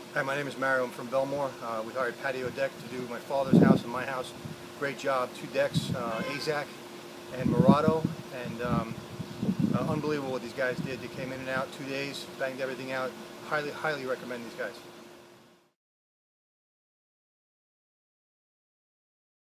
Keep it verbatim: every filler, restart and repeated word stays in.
Hi, my name is Mario. I'm from Bellmore. Uh, we hired Paddy-O-Deck to do my father's house and my house. Great job. Two decks, uh, Azek and Morado, and um, uh, unbelievable what these guys did. They came in and out two days, banged everything out. Highly, highly recommend these guys.